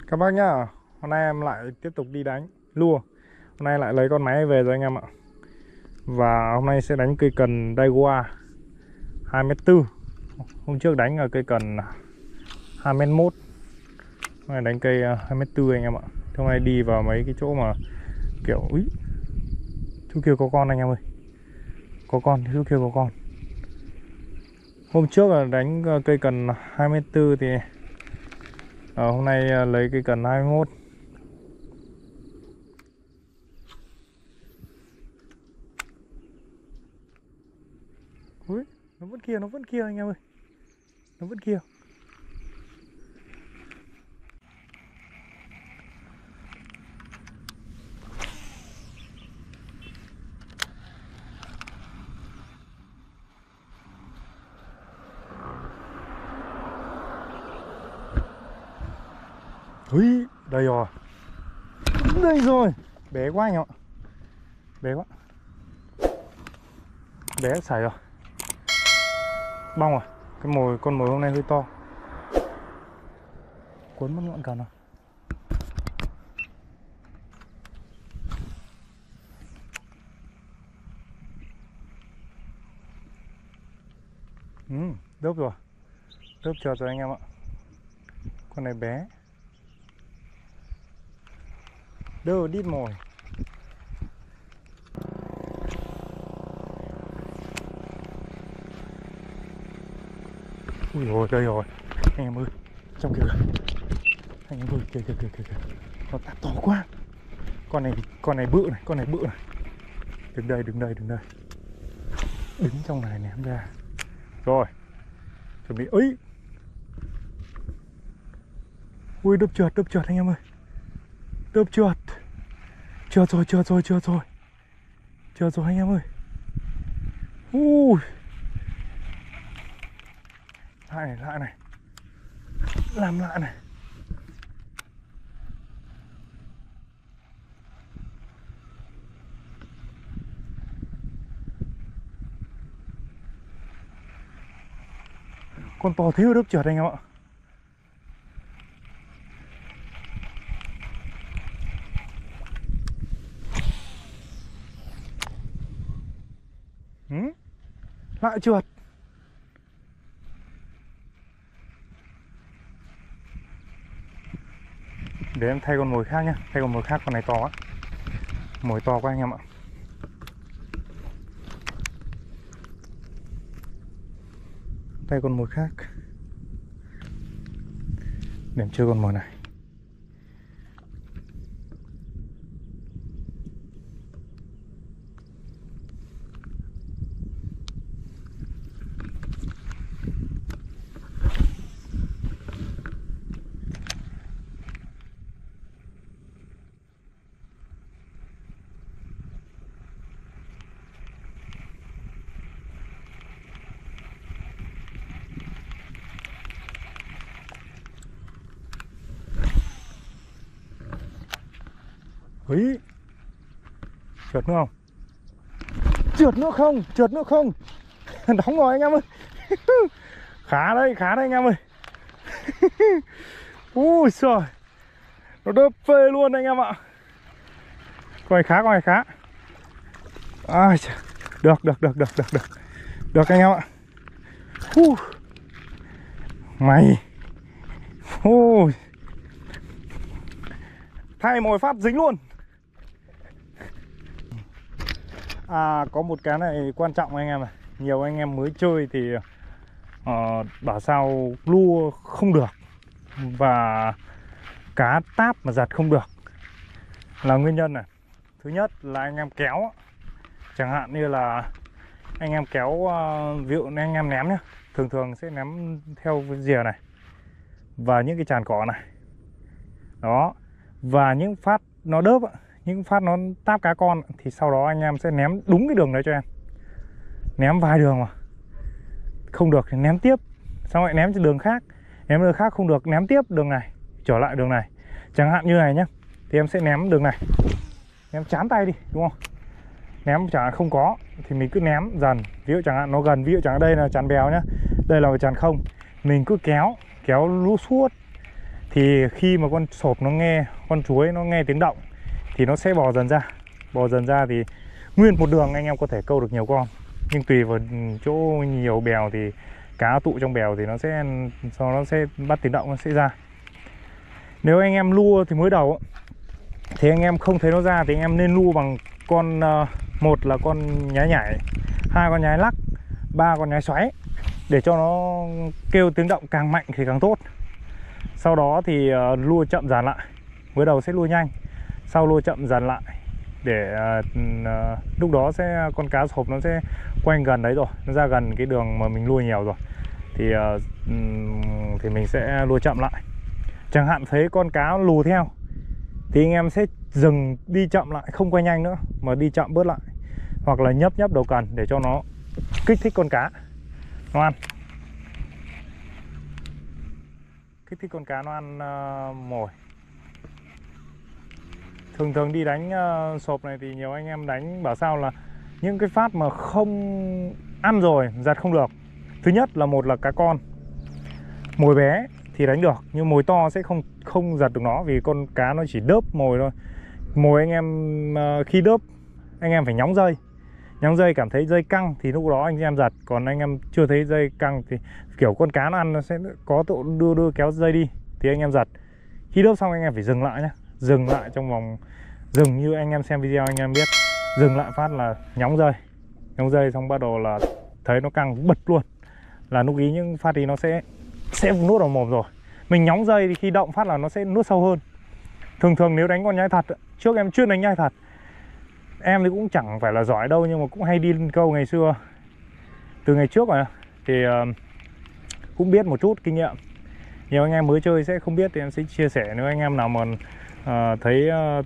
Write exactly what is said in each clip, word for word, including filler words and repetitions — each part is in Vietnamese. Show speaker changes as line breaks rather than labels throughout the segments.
Các bác nhá, hôm nay em lại tiếp tục đi đánh lua. Hôm nay lại lấy con máy về rồi anh em ạ. Và hôm nay sẽ đánh cây cần Daiwa hai mét tư. Hôm trước đánh ở cây cần hai mét mốt. Hôm nay đánh cây hai mét tư anh em ạ. Hôm nay đi vào mấy cái chỗ mà kiểu úi, chỗ kia có con anh em ơi. Có con, chỗ kia có con. Hôm trước là đánh cây cần hai mét tư thì à, hôm nay lấy cây cần hai mét mốt. Ui, nó vẫn kia, nó vẫn kia anh em ơi. Nó vẫn kia. Ui, đây rồi. Đây rồi. Bé quá anh em ạ. Bé quá. Bé xảy rồi. Bong rồi. Cái mồi, con mồi hôm nay hơi to. Cuốn mất ngọn cần rồi. Ừ, đớp rồi. Đớp trượt rồi anh em ạ. Con này bé. Đơ đít mồi. Ui rồi, đây rồi. Anh em ơi, trong kia kìa. Anh em ơi, kìa kìa kìa kìa. Nó tạp to quá. Con này, con này bự này, con này bự này. Đứng đây, đứng đây, đứng đây. Đứng trong này ném ra. Rồi. Chuẩn bị, ấy. Ui, đớp trượt, đớp trượt anh em ơi. Đớp trượt. Trượt rồi, trượt rồi, trượt rồi. Trượt rồi anh em ơi. Ui. Lại này, lại này. Làm lại này. Con to thế đớp trượt anh em ạ. Ừ? Lại trượt. Để em thay con mồi khác nhá. Thay con mồi khác, con này to quá. Mồi to quá anh em ạ. Thay con mồi khác. Để em chơi con mồi này. Ấy. Trượt nữa không? Trượt nữa không? Trượt nữa không? Đóng rồi anh em ơi. Khá đấy, khá đấy anh em ơi. Ui trời. Nó đớp phê luôn anh em ạ. Con này khá, con này khá. À, được, được, được, được, được, được. Được anh em ạ. Uh. Mày. Ui. Thay mồi phát dính luôn. À, có một cái này quan trọng anh em này. Nhiều anh em mới chơi thì uh, bảo sao lua không được và cá táp mà giật không được là nguyên nhân này. Thứ nhất là anh em kéo. Chẳng hạn như là anh em kéo, uh, ví dụ anh em ném nhá, thường thường sẽ ném theo cái rìa này và những cái tràn cỏ này. Đó. Và những phát nó đớp, những phát nó táp cá con thì sau đó anh em sẽ ném đúng cái đường đấy cho em. Ném vài đường mà không được thì ném tiếp, xong lại ném cho đường khác. Ném đường khác không được, ném tiếp đường này, trở lại đường này. Chẳng hạn như này nhá, thì em sẽ ném đường này, ném chán tay đi, đúng không? Ném chẳng hạn không có thì mình cứ ném dần. Ví dụ chẳng hạn nó gần, ví dụ chẳng hạn đây là tràn bèo nhá, đây là tràn không, mình cứ kéo kéo lú suốt Thì khi mà con sộp nó nghe, con chuối nó nghe tiếng động thì nó sẽ bò dần ra. Bò dần ra thì nguyên một đường anh em có thể câu được nhiều con. Nhưng tùy vào chỗ nhiều bèo thì cá tụ trong bèo thì nó sẽ sau nó sẽ bắt tiếng động, nó sẽ ra. Nếu anh em lua thì mới đầu thì anh em không thấy nó ra thì anh em nên lua bằng con uh, một là con nhái nhảy, hai con nhái lắc, ba con nhái xoáy để cho nó kêu tiếng động càng mạnh thì càng tốt. Sau đó thì uh, lua chậm dần lại. Mới đầu sẽ lua nhanh, sau lua chậm dần lại để uh, uh, lúc đó sẽ con cá sộp nó sẽ quanh gần đấy rồi, nó ra gần cái đường mà mình lua nhiều rồi thì uh, thì mình sẽ lua chậm lại. Chẳng hạn thấy con cá lù theo thì anh em sẽ dừng, đi chậm lại, không quay nhanh nữa mà đi chậm bớt lại, hoặc là nhấp nhấp đầu cần để cho nó kích thích con cá nó ăn, kích thích con cá nó ăn uh, mồi. Thường thường đi đánh uh, sộp này thì nhiều anh em đánh bảo sao là những cái phát mà không ăn rồi giật không được. Thứ nhất là một là cá con, mồi bé thì đánh được, nhưng mồi to sẽ không không giật được nó vì con cá nó chỉ đớp mồi thôi. Mồi anh em uh, khi đớp anh em phải nhóng dây, nhóng dây cảm thấy dây căng thì lúc đó anh em giật. Còn anh em chưa thấy dây căng thì kiểu con cá nó ăn nó sẽ có độ đưa đưa kéo dây đi thì anh em giật. Khi đớp xong anh em phải dừng lại nhé, dừng lại trong vòng, dừng như anh em xem video anh em biết, dừng lại phát là nhóng dây, nhóng dây xong bắt đầu là thấy nó căng bật luôn, là lúc ý những phát thì nó sẽ sẽ nuốt vào mồm rồi. Mình nhóng dây thì khi động phát là nó sẽ nuốt sâu hơn. Thường thường nếu đánh con nhái thật, trước em chuyên đánh nhái thật, em thì cũng chẳng phải là giỏi đâu nhưng mà cũng hay đi câu ngày xưa, từ ngày trước rồi thì uh, cũng biết một chút kinh nghiệm. Nhiều anh em mới chơi sẽ không biết thì em sẽ chia sẻ. Nếu anh em nào mà uh, thấy uh,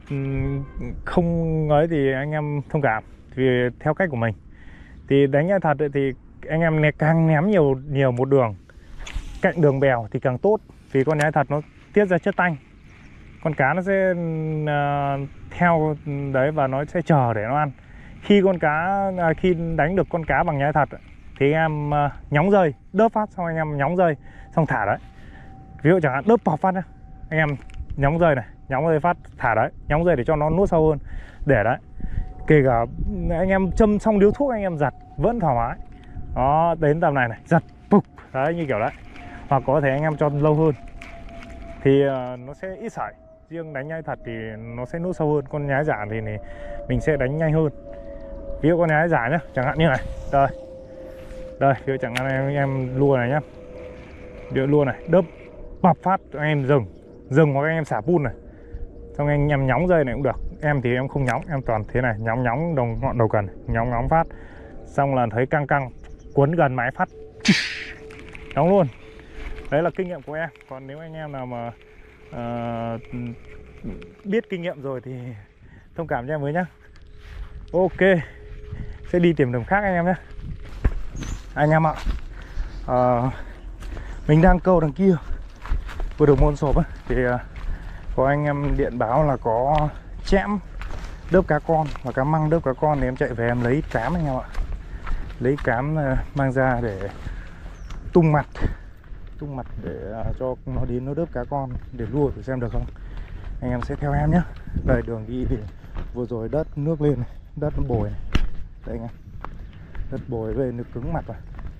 không ấy thì anh em thông cảm, vì theo cách của mình thì đánh nhái thật thì anh em càng ném nhiều nhiều một đường cạnh đường bèo thì càng tốt, vì con nhái thật nó tiết ra chất tanh, con cá nó sẽ uh, theo đấy và nó sẽ chờ để nó ăn. Khi con cá uh, khi đánh được con cá bằng nhái thật thì anh em uh, nhóng dây, đớp phát xong anh em nhóng dây xong thả đấy. Ví dụ chẳng hạn đớp pop phát nhá, anh em nhóng dây này, nhóng dây phát thả đấy, nhóng dây để cho nó nuốt sâu hơn để đấy. Kể cả anh em châm xong điếu thuốc anh em giật vẫn thoải mái. Đó, đến tầm này này, giật bục đấy, như kiểu đấy. Hoặc có thể anh em cho lâu hơn thì uh, nó sẽ ít sảy. Riêng đánh nhái thật thì nó sẽ nuốt sâu hơn. Con nhái giả thì này, mình sẽ đánh nhanh hơn. Ví dụ con nhái giả nhá, chẳng hạn như này, đây đây, ví dụ chẳng hạn em, em lua này nhá, ví dụ lua này, đớp bập phát anh em dừng, dừng hoặc anh em xả pun này, xong anh em nhóng dây này cũng được. Em thì em không nhóng, em toàn thế này, nhóng nhóng đồng ngọn đầu cần, nhóng nhóng phát, xong là thấy căng căng, cuốn gần máy phát đóng luôn. Đấy là kinh nghiệm của em. Còn nếu anh em nào mà uh, biết kinh nghiệm rồi thì thông cảm cho em với nhá. Ok, sẽ đi tìm đường khác anh em nhé. Anh em ạ, uh, mình đang câu đằng kia vừa được môn sộp ấy, thì uh, có anh em điện báo là có chẽm đớp cá con và cá măng đớp cá con, thì em chạy về em lấy cám anh em ạ. Lấy cám uh, mang ra để tung mặt tung mặt để uh, cho nó đến nó đớp cá con để lua thử xem được không. Anh em sẽ theo em nhé. Đây đường đi thì vừa rồi đất nước lên này, đất nó bồi này. Đây anh em, đất bồi về nước cứng mặt rồi,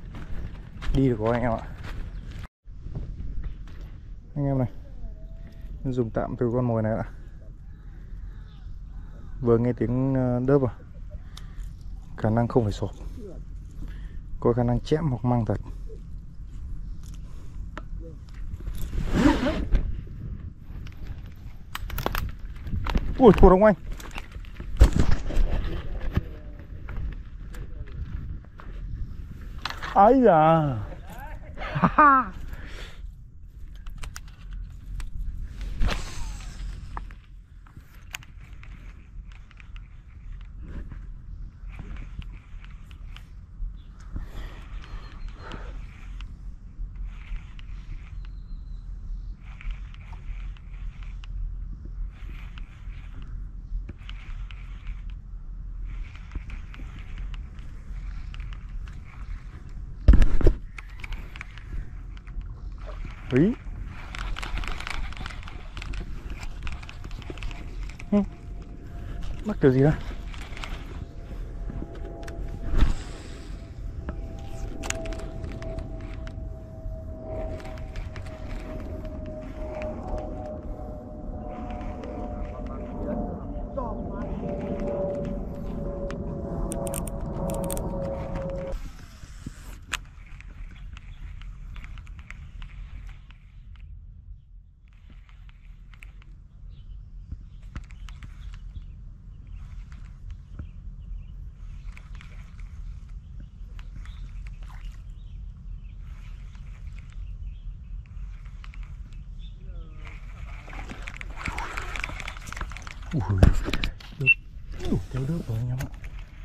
đi được có anh em ạ. Anh em này, dùng tạm từ con mồi này ạ. Vừa nghe tiếng đớp à, khả năng không phải sộp, có khả năng chẽm hoặc măng thật. Ui, thua đông anh. Ấy da. Ý. Mắc kiểu gì đó. Ui, đuổi, đuổi theo đớp rồi anh em ạ.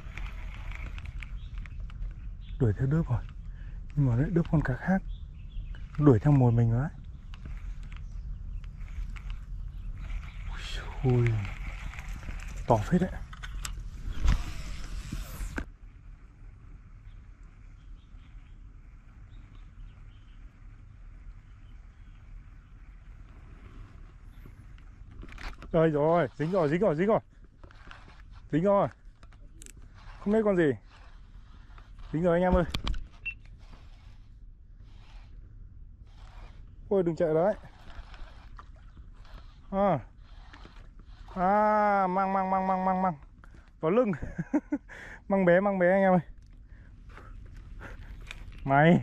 Đuổi theo đớp rồi. Nhưng mà lại đớp con cá khác. Đuổi theo mồi mình rồi đấy. Ui, to phết đấy. Đây rồi, dính rồi, dính rồi, dính rồi. Dính rồi. Không biết con gì. Dính rồi anh em ơi. Ôi đừng chạy đấy. À, à mang mang mang mang mang mang vào lưng. Mang bé, mang bé anh em ơi. Mày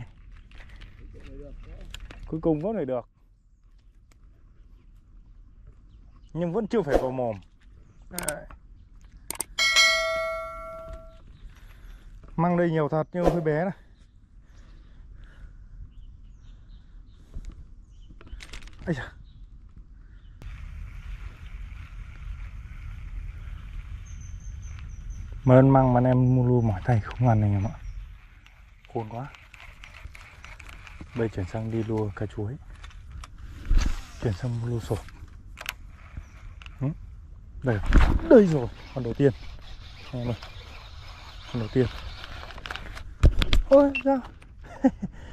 cuối cùng vớt này được, nhưng vẫn chưa phải vào mồm. Đấy. Măng đây nhiều thật nhưng hơi bé này. Ây da. Mơn măng mà em mua luôn mỏi tay không ăn anh em ạ. Khôn quá. Bây chuyển sang đi lua cá chuối. Chuyển sang mua lua sổ. Ừ. Đây, đây rồi, con đầu tiên. Anh em ơi. Con đầu tiên. Ôi sao?